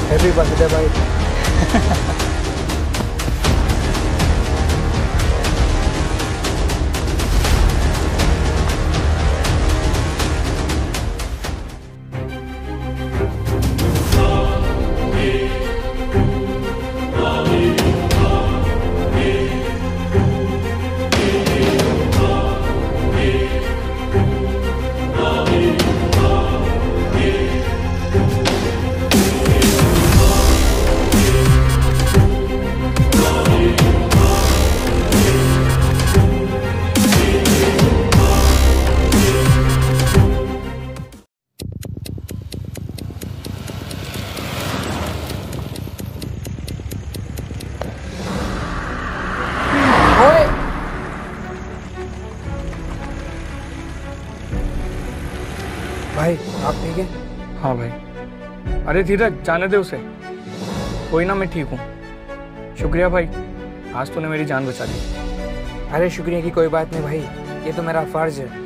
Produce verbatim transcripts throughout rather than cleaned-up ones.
Happy birthday भाई। भाई आप ठीक है? हाँ भाई। अरे धीरज जाने दे उसे, कोई ना मैं ठीक हूँ। शुक्रिया भाई, आज तूने मेरी जान बचा दी। अरे शुक्रिया की कोई बात नहीं भाई, ये तो मेरा फर्ज है।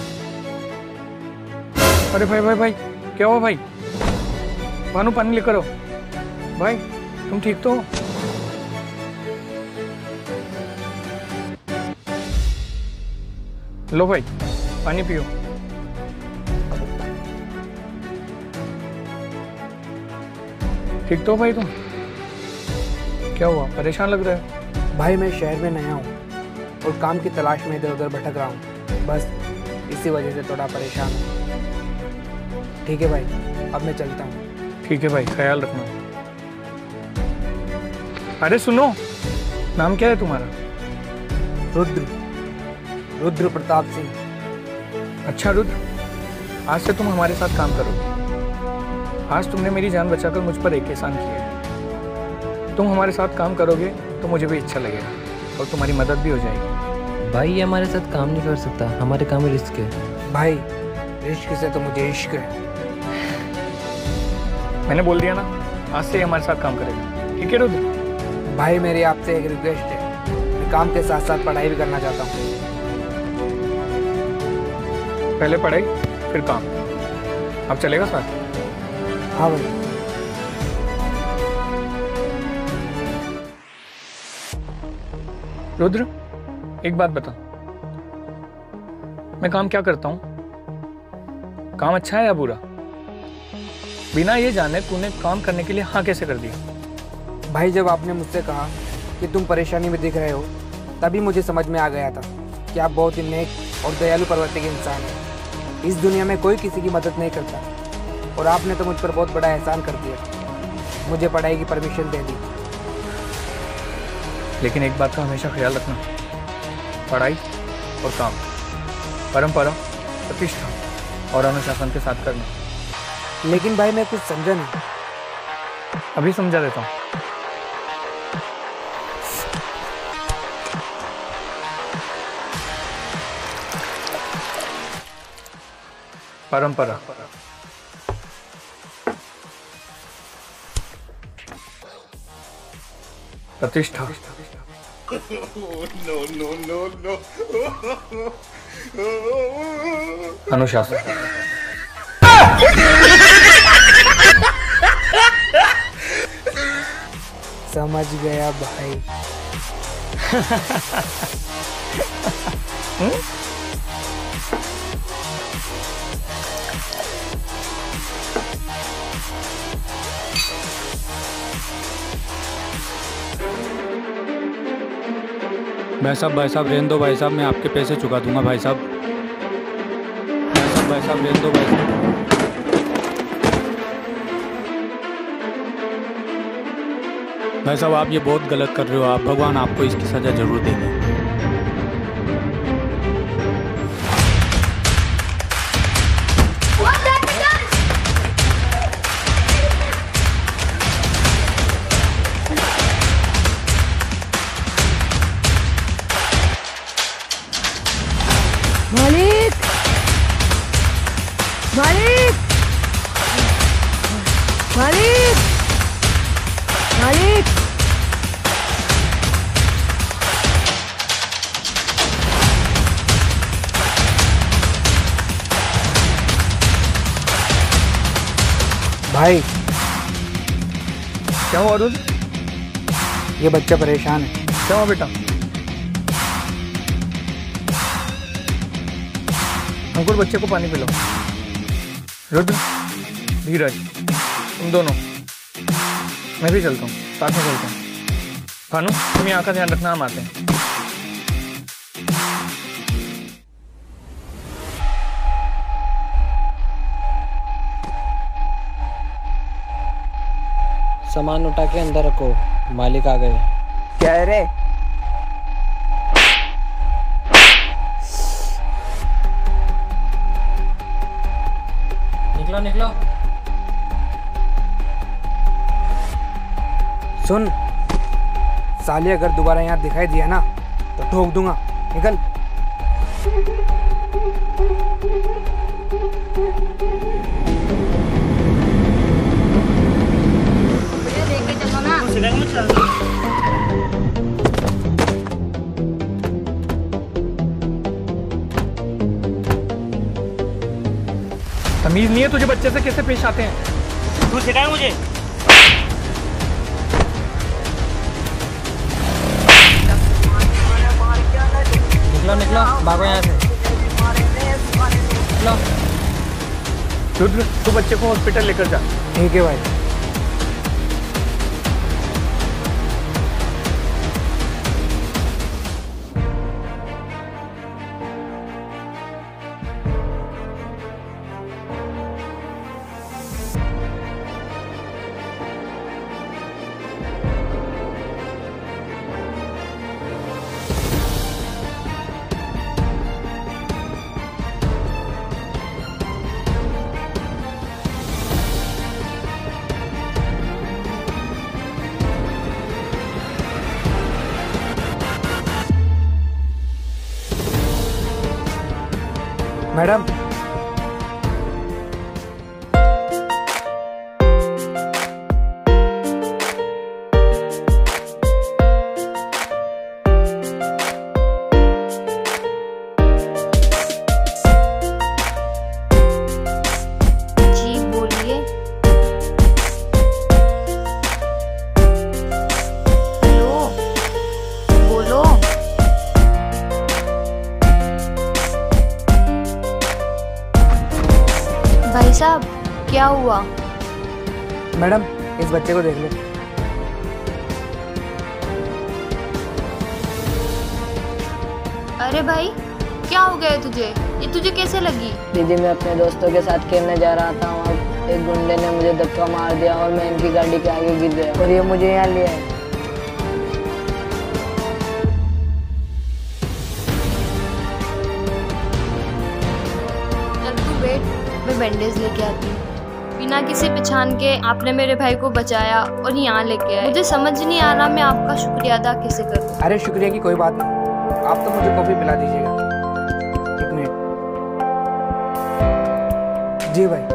अरे भाई भाई भाई क्या हुआ भाई? भानु पानी लेकर आओ। भाई तुम ठीक तो हो? लो भाई पानी पियो। ठीक तो भाई तुम? क्या हुआ, परेशान लग रहा है? भाई मैं शहर में नया हूँ और काम की तलाश में इधर उधर भटक रहा हूँ, बस इसी वजह से थोड़ा परेशान हूँ। ठीक है भाई, अब मैं चलता हूँ। ठीक है भाई, ख्याल रखना। अरे सुनो, नाम क्या है तुम्हारा? रुद्र, रुद्र प्रताप सिंह। अच्छा रुद्र, आज से तुम हमारे साथ काम करोगे। आज तुमने मेरी जान बचाकर मुझ पर एक एहसान किया है। तुम हमारे साथ काम करोगे तो मुझे भी अच्छा लगेगा और तुम्हारी मदद भी हो जाएगी। भाई ये हमारे साथ काम नहीं कर सकता, हमारे काम में रिस्क है। भाई रिस्क से तो मुझे इश्क है। मैंने बोल दिया ना, आज से हमारे साथ काम करेगा। ठीक है रुद्र? भाई मेरी आपसे एक रिक्वेस्ट है, मैं काम के साथ साथ पढ़ाई भी करना चाहता हूँ। पहले पढ़ाई फिर काम, अब चलेगा साथ? हाँ भाई। रुद्र एक बात बता, मैं काम क्या करता हूँ? काम अच्छा है या बुरा? बिना ये जाने तूने काम करने के लिए हाँ कैसे कर दिया? भाई जब आपने मुझसे कहा कि तुम परेशानी में दिख रहे हो, तभी मुझे समझ में आ गया था कि आप बहुत ही नेक और दयालु प्रवृत्ति के इंसान हैं। इस दुनिया में कोई किसी की मदद नहीं करता और आपने तो मुझ पर बहुत बड़ा एहसान कर दिया, मुझे पढ़ाई की परमिशन दे दी। लेकिन एक बात का हमेशा ख्याल रखना, पढ़ाई और काम परंपरा, प्रतिष्ठा और अनुशासन के साथ करना। लेकिन भाई मैं कुछ समझा नहीं। अभी समझा देता हूँ। परंपरा, प्रतिष्ठा, अनुशासन। समझ गया भाई। भाई साहब भाई साहब रहने दो भाई साहब, मैं आपके पैसे चुका दूंगा भाई साहब। भाई साहब भाई साहब रहने दो भाई साहब। भाई साहब आप ये बहुत गलत कर रहे हो, आप भगवान आपको इसकी सज़ा जरूर देंगे। मालिक, मालिक, मालिक, मालिक। भाई क्या हुआ रुद्र? ये बच्चा परेशान है। क्या हुआ बेटा? अंकुर, बच्चे को पानी पिलाओ। रुद्र, धीरज, तुम दोनों, मैं भी चलता हूँ, साथ में चलता हूँ। भानु, तुम यहाँ का ध्यान रखना, हम आते हैं। सामान उठा के अंदर रखो, मालिक आ गए। क्या है रे? निकलो निकलो। सुन साली, अगर दोबारा यहाँ दिखाई दिया ना तो ठोक दूंगा। निकल। लेके चलो ना। तमीज नहीं है तुझे बच्चे से कैसे पेश आते हैं? तू सिखाए मुझे। निकलो निकलो, भागो यहाँ से। निकलो। रुद्र, तू बच्चे को हॉस्पिटल लेकर जा। ठीक है भाई। मैडम, जी बोलिए। हेलो, बोलो। भाई साहब, क्या हुआ? मैडम इस बच्चे को देख लो। अरे भाई, क्या हो गया तुझे? ये तुझे कैसे लगी? दीदी, मैं अपने दोस्तों के साथ खेलने जा रहा था और एक गुंडे ने मुझे धक्का मार दिया और मैं इनकी गाड़ी के आगे गिर गया और ये मुझे यहाँ ले आए। चल तू बैठ, मैं बैंडेज लेके आती हूँ। बिना किसी पहचान के आपने मेरे भाई को बचाया और यहाँ लेके आए। मुझे समझ नहीं आ रहा मैं आपका शुक्रिया अदा कैसे करूँ। अरे शुक्रिया की कोई बात नहीं, आप तो मुझे कॉफी पिला दीजिएगा। एक मिनट। जी भाई,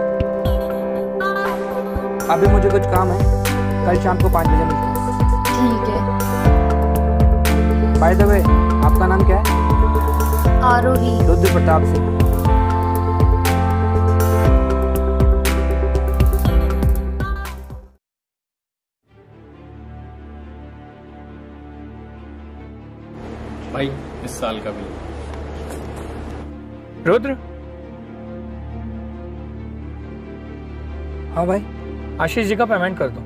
अभी मुझे कुछ काम है, कल शाम को पाँच बजे मिलते हैं। ठीक है। बाय द वे, आपका नाम क्या है? आरोही। रुद्र प्रताप सिंह। भाई इस साल का बिल। रुद्र, हाँ भाई। आशीष जी का पेमेंट कर दो।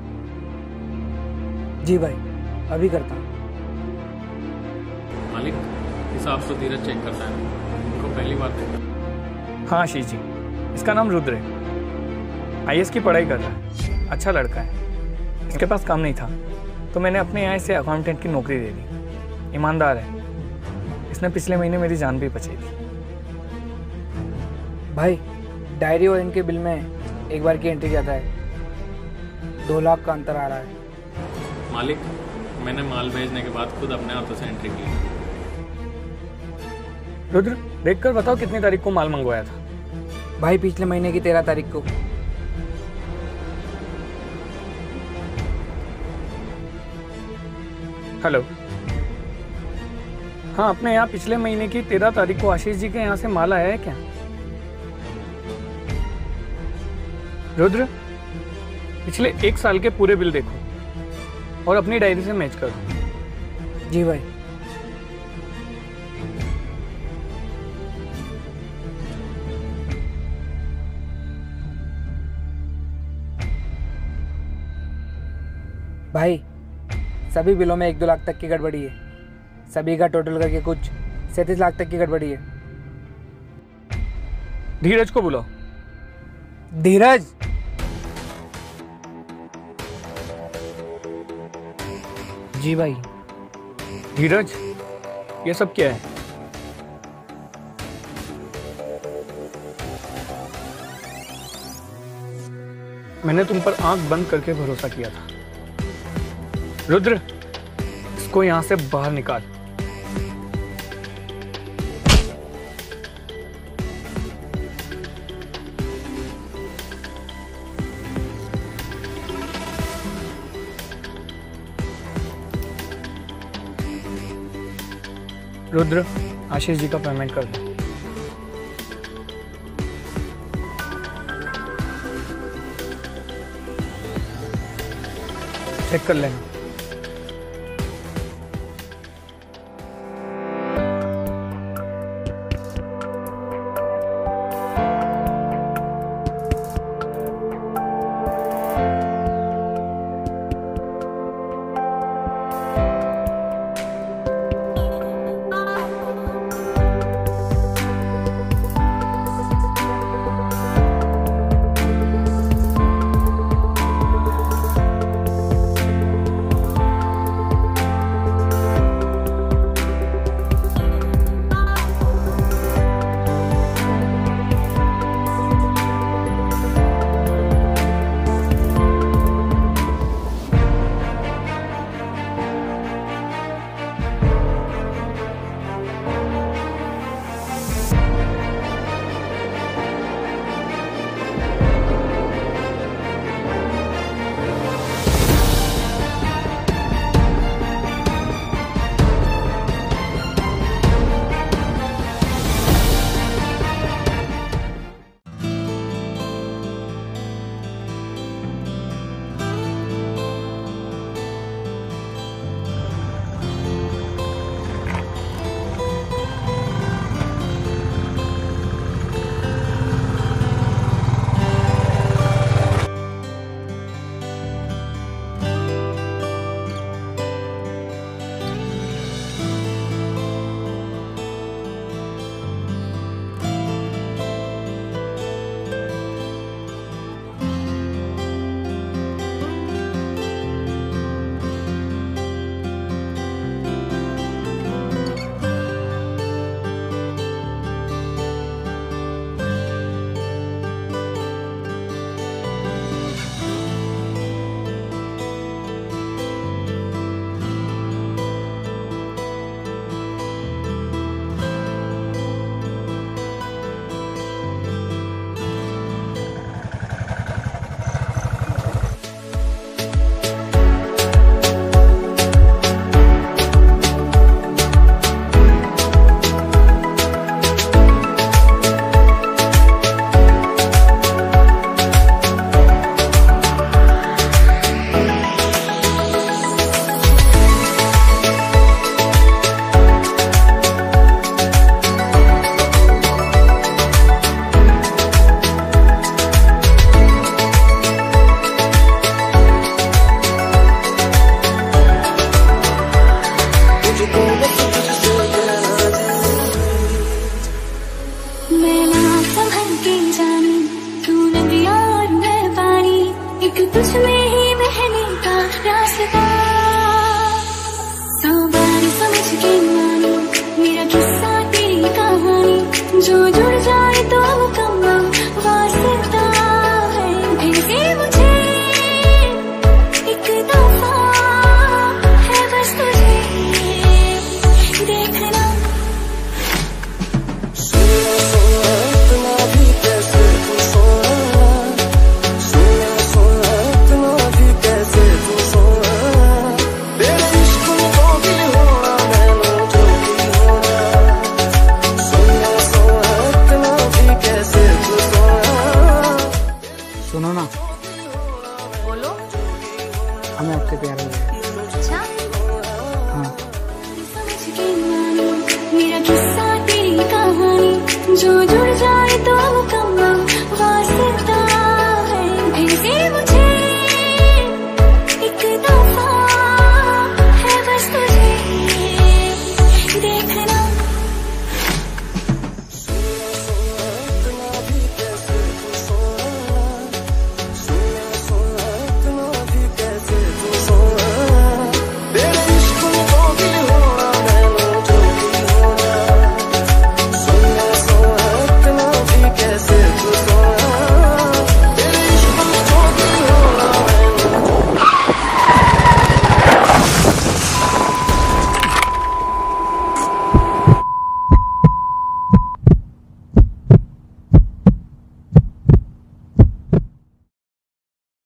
जी भाई, अभी करता हूँ। मालिक, हिसाब तो धीरज चेक करता है, उनको पहली बार देखा। हाँ आशीष जी, इसका नाम रुद्र है, आई ए एस की पढ़ाई कर रहा है, अच्छा लड़का है। इसके पास काम नहीं था तो मैंने अपने यहाँ से अकाउंटेंट की नौकरी दे दी। ईमानदार है, इसने पिछले महीने मेरी जान भी बचाई थी। भाई, डायरी और इनके बिल में एक बार की एंट्री जाता है, दो लाख का अंतर आ रहा है। मालिक, मैंने माल भेजने के बाद खुद अपने हाथों से एंट्री की। रुद्र, देखकर बताओ कितनी तारीख को माल मंगवाया था? भाई पिछले महीने की तेरह तारीख को। हेलो, हाँ, अपने यहाँ पिछले महीने की तेरह तारीख को आशीष जी के यहाँ से माल आया है क्या? रुद्र, पिछले एक साल के पूरे बिल देखो, और अपनी डायरी से मैच कर। जी भाई। भाई सभी बिलों में एक दो लाख तक की गड़बड़ी है, सभी का टोटल करके कुछ सैंतीस लाख तक की गड़बड़ी है। धीरज को बुलाओ। धीरज? जी भाई। धीरज, ये सब क्या है? मैंने तुम पर आंख बंद करके भरोसा किया था। रुद्र, इसको यहां से बाहर निकाल। रुद्र, आशीष जी का पेमेंट कर दो। चेक कर लेना। सुनो ना, बोलो। हमें आपसे प्यार हो गया। अच्छा, हाँ। मेरा किस्सा तेरी कहानी जो जुड़ जाए तो